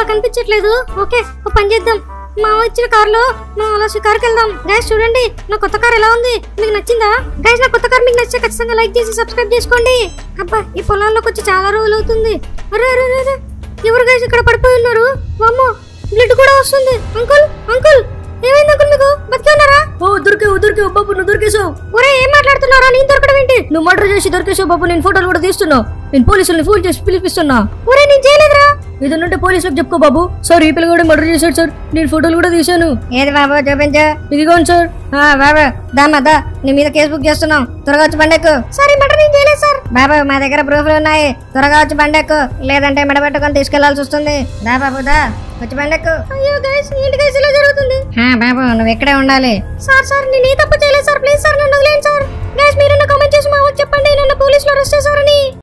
అలా కనిపించట్లేదు. ఓకే ఓ పని చేద్దాం, మా ఇచ్చిన కారులో మనం అలా షికారుకి వెళ్దాం. గైస్ చూడండి నా కొత్త కార్ ఎలా ఉంది, మీకు నచ్చిందా? గైస్ నా కొత్త కార్ మీకు నచ్చితే ఖచ్చితంగా లైక్ చేసి సబ్స్క్రైబ్ చేసుకోండి. అబ్బా ఈ పొలాల్లోకి వచ్చి చాలా రోజులు అవుతుంది. అరే అరే అరే ఎవరు గైస్ ఇక్కడ పడిపోయి ఉన్నారు? వామ్మో బ్లడ్ కూడా వస్తుంది. అంకుల్ అంకుల్ ఏమైంది అంకుల్, మీకు బతికే ఉన్నారా? ఓ దొరికావు బాబు, నువ్వు దొరికేసావు. ఒరే ఏం మాట్లాడుతున్నారా, నేను దొరకడం ఏంటి? నువ్వు మర్డర్ చేసి దొరికేసావు బాబు. నేను ఫోటోలు కూడా తీస్తున్నావు, నేను పోలీసుల్ని ఫోన్ చేసి పిలిపిస్తున్నా. ఒరే నేను చేయలేదురా. ఏదన్నంటే పోలీసులకు చెప్పుకో బాబు. సార్ ఈ పిల్ల కూడా మర్డర్ చేశాడు సార్, నేను ఫోటోలు కూడా తీశాను. ఏది బాబు చూపించు. ఇదిగోండి సార్. బాబా దామా నీ మీద కేసు బుక్ చేస్తున్నాం, త్వరగా వచ్చి బండెక్కు. సారీ మటర్ నేను చేయలేదు సార్. బాబా మా దగ్గర ప్రూఫ్లు ఉన్నాయి, త్వరగా వచ్చి బండెక్కు, లేదంటే మెడబెట్టుకొని తీసుకెళ్లాల్సి వస్తుంది. దా బాబు దా వచ్చి బండెక్కు. అయ్యో గైస్ ఏంటి గైస్ ఇలా జరుగుతుంది? బాబు నువ్వు ఇక్కడే ఉండాలి. సార్ నేను ఏ తప్పు చేయలేదు సార్, ప్లీజ్ సార్ నన్ను వదిలేయండి సార్. గైస్ మీరు కామెంట్ చేసి మా చెప్పండి నన్ను పోలీసులు అరెస్ట్ చేశారని.